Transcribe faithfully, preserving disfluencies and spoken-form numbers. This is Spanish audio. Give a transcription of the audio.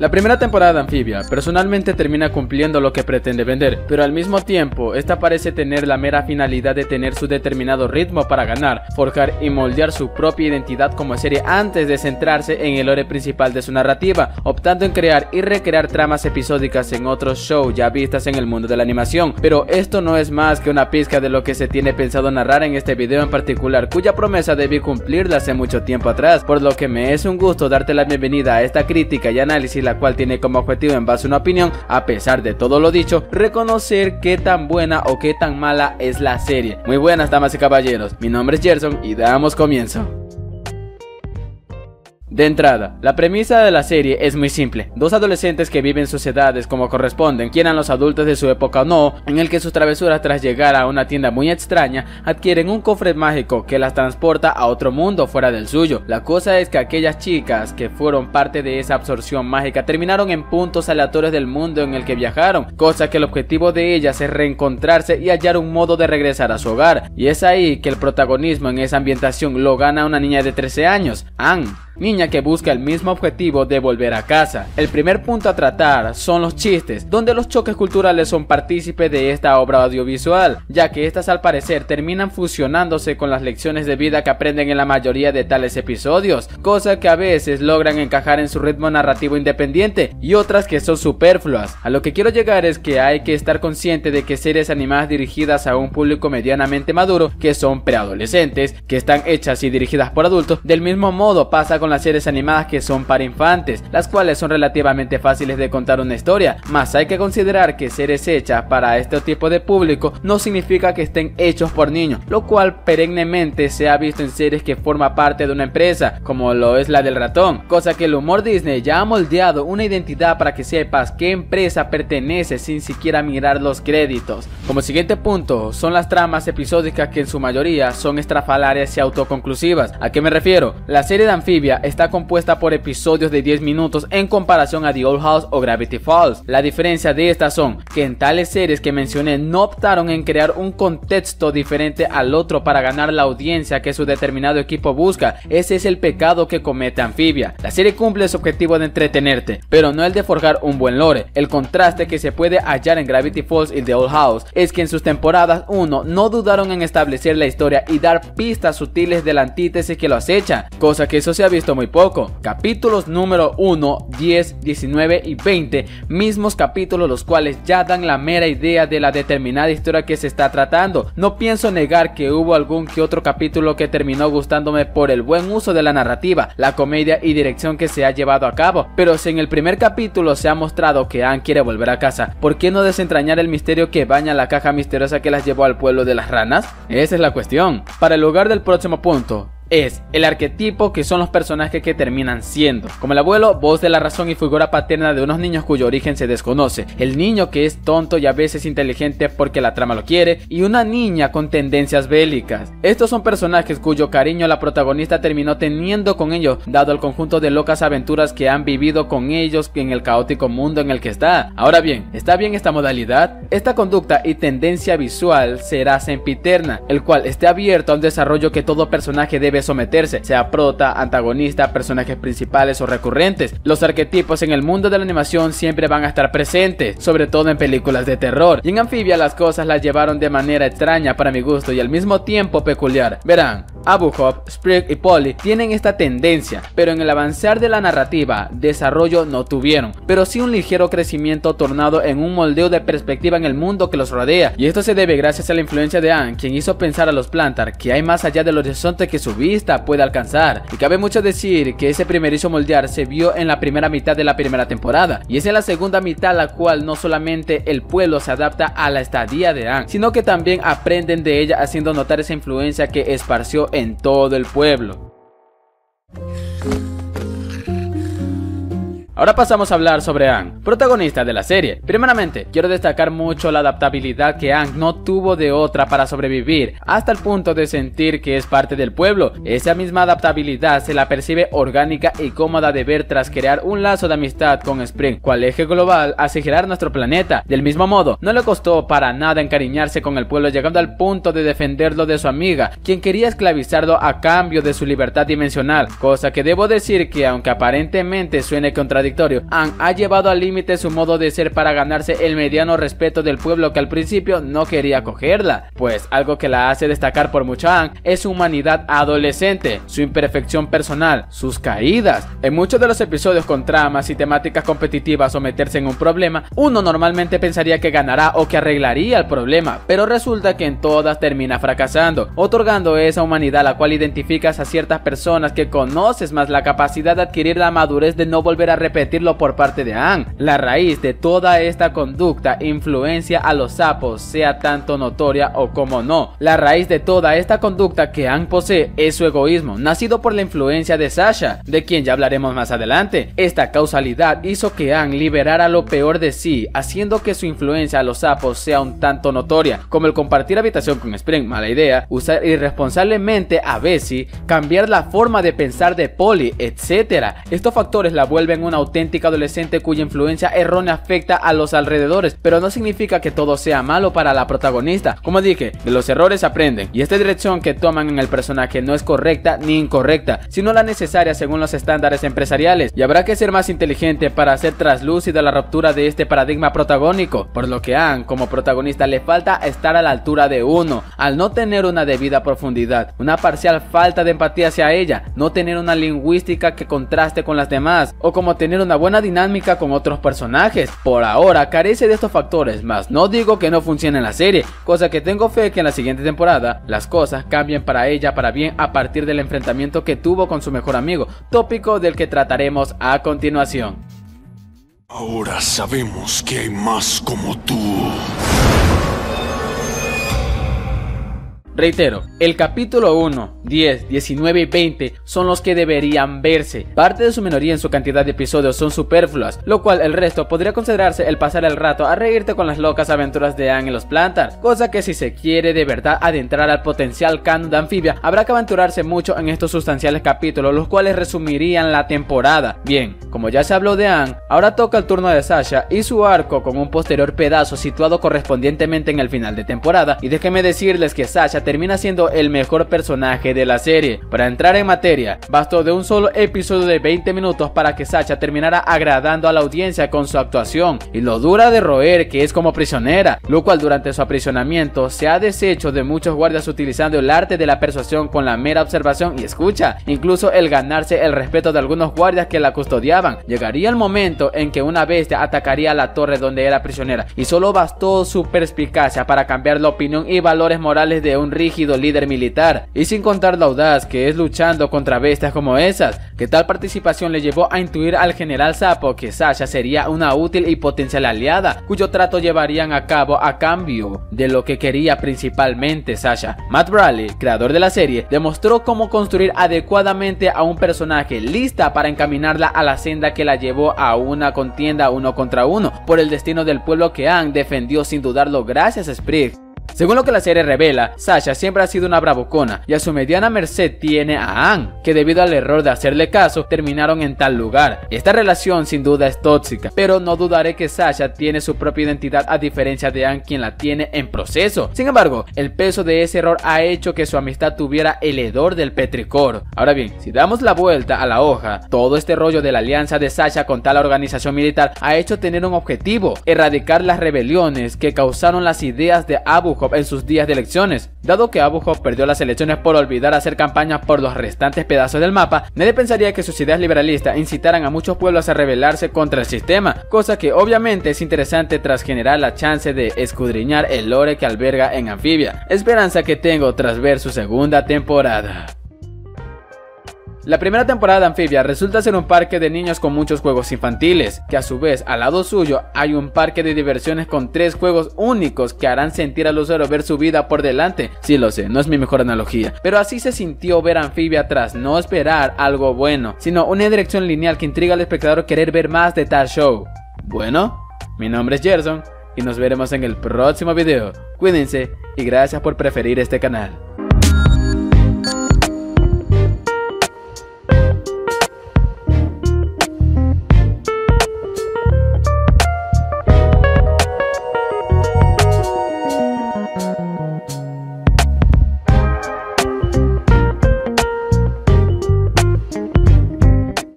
La primera temporada de Amphibia personalmente termina cumpliendo lo que pretende vender, pero al mismo tiempo esta parece tener la mera finalidad de tener su determinado ritmo para ganar, forjar y moldear su propia identidad como serie antes de centrarse en el lore principal de su narrativa, optando en crear y recrear tramas episódicas en otros shows ya vistas en el mundo de la animación. Pero esto no es más que una pizca de lo que se tiene pensado narrar en este video en particular, cuya promesa debí cumplirla hace mucho tiempo atrás, por lo que me es un gusto darte la bienvenida a esta crítica y análisis, la cual tiene como objetivo, en base a una opinión, a pesar de todo lo dicho, reconocer qué tan buena o qué tan mala es la serie. Muy buenas, damas y caballeros, mi nombre es Gerson y damos comienzo. De entrada, la premisa de la serie es muy simple. Dos adolescentes que viven sus edades como corresponden, quieran los adultos de su época o no, en el que sus travesuras tras llegar a una tienda muy extraña adquieren un cofre mágico que las transporta a otro mundo fuera del suyo. La cosa es que aquellas chicas que fueron parte de esa absorción mágica terminaron en puntos aleatorios del mundo en el que viajaron, cosa que el objetivo de ellas es reencontrarse y hallar un modo de regresar a su hogar. Y es ahí que el protagonismo en esa ambientación lo gana una niña de trece años, Anne, niña que busca el mismo objetivo de volver a casa. El primer punto a tratar son los chistes, donde los choques culturales son partícipes de esta obra audiovisual, ya que estas al parecer terminan fusionándose con las lecciones de vida que aprenden en la mayoría de tales episodios, cosa que a veces logran encajar en su ritmo narrativo independiente y otras que son superfluas. A lo que quiero llegar es que hay que estar consciente de que series animadas dirigidas a un público medianamente maduro, que son preadolescentes, que están hechas y dirigidas por adultos, del mismo modo pasa con las series animadas que son para infantes, las cuales son relativamente fáciles de contar una historia, más hay que considerar que series hechas para este tipo de público no significa que estén hechos por niños, lo cual perennemente se ha visto en series que forma parte de una empresa, como lo es la del ratón, cosa que el humor Disney ya ha moldeado una identidad para que sepas qué empresa pertenece sin siquiera mirar los créditos. Como siguiente punto son las tramas episódicas, que en su mayoría son estrafalarias y autoconclusivas. ¿A qué me refiero? La serie de Amphibia está compuesta por episodios de diez minutos en comparación a The Old House o Gravity Falls. La diferencia de estas son que en tales series que mencioné no optaron en crear un contexto diferente al otro para ganar la audiencia que su determinado equipo busca. Ese es el pecado que comete Amphibia. La serie cumple su objetivo de entretenerte, pero no el de forjar un buen lore. El contraste que se puede hallar en Gravity Falls y The Old House es que en sus temporadas uno no dudaron en establecer la historia y dar pistas sutiles de la antítesis que lo acecha, cosa que eso se ha visto muy poco. Capítulos número uno, diez, diecinueve y veinte, mismos capítulos los cuales ya dan la mera idea de la determinada historia que se está tratando. No pienso negar que hubo algún que otro capítulo que terminó gustándome por el buen uso de la narrativa, la comedia y dirección que se ha llevado a cabo, pero si en el primer capítulo se ha mostrado que Anne quiere volver a casa, ¿por qué no desentrañar el misterio que baña la caja misteriosa que las llevó al pueblo de las ranas? Esa es la cuestión. Para el lugar del próximo punto es el arquetipo, que son los personajes que terminan siendo, como el abuelo, voz de la razón y figura paterna de unos niños cuyo origen se desconoce, el niño que es tonto y a veces inteligente porque la trama lo quiere, y una niña con tendencias bélicas. Estos son personajes cuyo cariño la protagonista terminó teniendo con ellos, dado el conjunto de locas aventuras que han vivido con ellos en el caótico mundo en el que está. Ahora bien, ¿está bien esta modalidad? Esta conducta y tendencia visual será sempiterna, el cual esté abierto a un desarrollo que todo personaje debe someterse, sea prota, antagonista, personajes principales o recurrentes. Los arquetipos en el mundo de la animación siempre van a estar presentes, sobre todo en películas de terror, y en Amphibia las cosas las llevaron de manera extraña para mi gusto y al mismo tiempo peculiar. Verán, Abu Hop, Sprig y Polly tienen esta tendencia, pero en el avanzar de la narrativa, desarrollo no tuvieron, pero sí un ligero crecimiento tornado en un moldeo de perspectiva en el mundo que los rodea, y esto se debe gracias a la influencia de Anne, quien hizo pensar a los Plantar que hay más allá del horizonte que su vista puede alcanzar. Y cabe mucho decir que ese primerizo moldear se vio en la primera mitad de la primera temporada, y es en la segunda mitad la cual no solamente el pueblo se adapta a la estadía de Anne, sino que también aprenden de ella, haciendo notar esa influencia que esparció en todo el pueblo. Ahora pasamos a hablar sobre Anne, protagonista de la serie. Primeramente, quiero destacar mucho la adaptabilidad que Anne no tuvo de otra para sobrevivir, hasta el punto de sentir que es parte del pueblo. Esa misma adaptabilidad se la percibe orgánica y cómoda de ver tras crear un lazo de amistad con Spring, cual eje global hace girar nuestro planeta. Del mismo modo, no le costó para nada encariñarse con el pueblo, llegando al punto de defenderlo de su amiga, quien quería esclavizarlo a cambio de su libertad dimensional, cosa que debo decir que, aunque aparentemente suene contradictorio, contradictorio, Aang ha llevado al límite su modo de ser para ganarse el mediano respeto del pueblo que al principio no quería acogerla, pues algo que la hace destacar por mucho a Aang es su humanidad adolescente, su imperfección personal, sus caídas. En muchos de los episodios con tramas y temáticas competitivas o meterse en un problema, uno normalmente pensaría que ganará o que arreglaría el problema, pero resulta que en todas termina fracasando, otorgando esa humanidad a la cual identificas a ciertas personas que conoces, más la capacidad de adquirir la madurez de no volver a repetirlo por parte de Aang. La raíz de toda esta conducta influencia a los sapos, sea tanto notoria o como no. La raíz de toda esta conducta que Aang posee es su egoísmo, nacido por la influencia de Sasha, de quien ya hablaremos más adelante. Esta causalidad hizo que Aang liberara lo peor de sí, haciendo que su influencia a los sapos sea un tanto notoria, como el compartir habitación con Spring, mala idea, usar irresponsablemente a Bessie, cambiar la forma de pensar de Polly, etcétera. Estos factores la vuelven una auténtica adolescente cuya influencia errónea afecta a los alrededores, pero no significa que todo sea malo para la protagonista. Como dije, de los errores aprenden, y esta dirección que toman en el personaje no es correcta ni incorrecta, sino la necesaria según los estándares empresariales, y habrá que ser más inteligente para hacer traslúcida la ruptura de este paradigma protagónico, por lo que a Aang como protagonista le falta estar a la altura de uno, al no tener una debida profundidad, una parcial falta de empatía hacia ella, no tener una lingüística que contraste con las demás, o como tener una buena dinámica con otros personajes. Por ahora carece de estos factores, mas no digo que no funcione en la serie, cosa que tengo fe que en la siguiente temporada las cosas cambien para ella para bien a partir del enfrentamiento que tuvo con su mejor amigo, tópico del que trataremos a continuación. Ahora sabemos que hay más como tú. Reitero, el capítulo uno, diez, diecinueve y veinte son los que deberían verse. Parte de su minoría en su cantidad de episodios son superfluas, lo cual el resto podría considerarse el pasar el rato a reírte con las locas aventuras de Aang y los Plantar, cosa que si se quiere de verdad adentrar al potencial canon de Amphibia, habrá que aventurarse mucho en estos sustanciales capítulos, los cuales resumirían la temporada. Bien, como ya se habló de Aang, ahora toca el turno de Sasha y su arco con un posterior pedazo situado correspondientemente en el final de temporada, y déjenme decirles que Sasha termina siendo el mejor personaje de la serie. Para entrar en materia, bastó de un solo episodio de veinte minutos para que Sasha terminara agradando a la audiencia con su actuación y lo dura de roer que es como prisionera, lo cual durante su aprisionamiento se ha deshecho de muchos guardias utilizando el arte de la persuasión con la mera observación y escucha, incluso el ganarse el respeto de algunos guardias que la custodiaban. Llegaría el momento en que una bestia atacaría la torre donde era prisionera y solo bastó su perspicacia para cambiar la opinión y valores morales de un rígido líder militar, y sin contar la audaz que es luchando contra bestias como esas, que tal participación le llevó a intuir al general Sapo que Sasha sería una útil y potencial aliada, cuyo trato llevarían a cabo a cambio de lo que quería principalmente Sasha. Matt Bradley, creador de la serie, demostró cómo construir adecuadamente a un personaje lista para encaminarla a la senda que la llevó a una contienda uno contra uno por el destino del pueblo que Aang defendió sin dudarlo gracias a Sprigg. Según lo que la serie revela, Sasha siempre ha sido una bravucona y a su mediana merced tiene a Aang, que debido al error de hacerle caso, terminaron en tal lugar. Esta relación sin duda es tóxica, pero no dudaré que Sasha tiene su propia identidad a diferencia de Aang, quien la tiene en proceso. Sin embargo, el peso de ese error ha hecho que su amistad tuviera el hedor del petricor. Ahora bien, si damos la vuelta a la hoja, todo este rollo de la alianza de Sasha con tal organización militar ha hecho tener un objetivo: erradicar las rebeliones que causaron las ideas de Abu Hop en sus días de elecciones. Dado que Abu Hop perdió las elecciones por olvidar hacer campaña por los restantes pedazos del mapa, nadie pensaría que sus ideas liberalistas incitaran a muchos pueblos a rebelarse contra el sistema, cosa que obviamente es interesante tras generar la chance de escudriñar el lore que alberga en Amphibia, esperanza que tengo tras ver su segunda temporada. La primera temporada de Amphibia resulta ser un parque de niños con muchos juegos infantiles, que a su vez al lado suyo hay un parque de diversiones con tres juegos únicos que harán sentir al usuario ver su vida por delante. Sí lo sé, no es mi mejor analogía, pero así se sintió ver Amphibia tras no esperar algo bueno, sino una dirección lineal que intriga al espectador querer ver más de tal show. Bueno, mi nombre es Gerson y nos veremos en el próximo video. Cuídense y gracias por preferir este canal.